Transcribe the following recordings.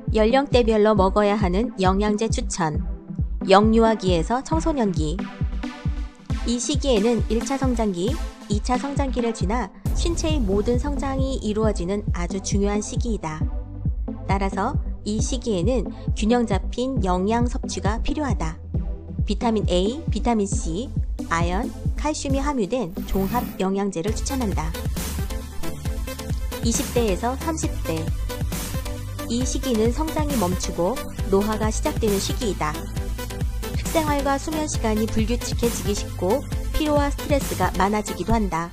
연령대별로 먹어야 하는 영양제 추천. 영유아기에서 청소년기. 이 시기에는 1차 성장기, 2차 성장기를 지나 신체의 모든 성장이 이루어지는 아주 중요한 시기이다. 따라서 이 시기에는 균형 잡힌 영양 섭취가 필요하다. 비타민 A, 비타민 C, 아연, 칼슘이 함유된 종합 영양제를 추천한다. 20대에서 30대. 이 시기는 성장이 멈추고 노화가 시작되는 시기이다. 식생활과 수면 시간이 불규칙해지기 쉽고 피로와 스트레스가 많아지기도 한다.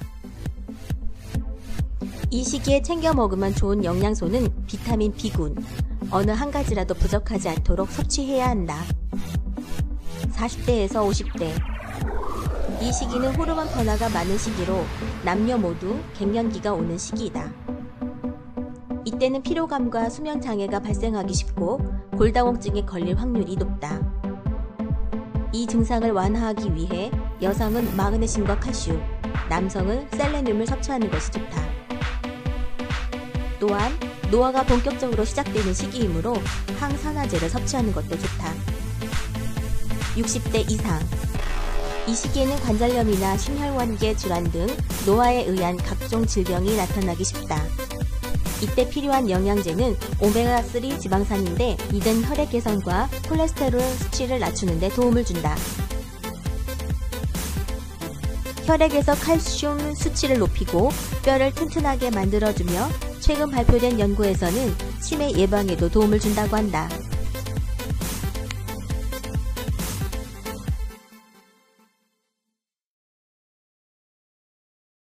이 시기에 챙겨 먹으면 좋은 영양소는 비타민 B군, 어느 한 가지라도 부족하지 않도록 섭취해야 한다. 40대에서 50대. 이 시기는 호르몬 변화가 많은 시기로 남녀 모두 갱년기가 오는 시기이다. 이때는 피로감과 수면 장애가 발생하기 쉽고 골다공증에 걸릴 확률이 높다. 이 증상을 완화하기 위해 여성은 마그네슘과 칼슘, 남성은 셀레늄을 섭취하는 것이 좋다. 또한 노화가 본격적으로 시작되는 시기이므로 항산화제를 섭취하는 것도 좋다. 60대 이상. 이 시기에는 관절염이나 심혈관계 질환 등 노화에 의한 각종 질병이 나타나기 쉽다. 이때 필요한 영양제는 오메가3 지방산인데 이는 혈액 개선과 콜레스테롤 수치를 낮추는 데 도움을 준다. 혈액에서 칼슘 수치를 높이고 뼈를 튼튼하게 만들어주며 최근 발표된 연구에서는 치매 예방에도 도움을 준다고 한다.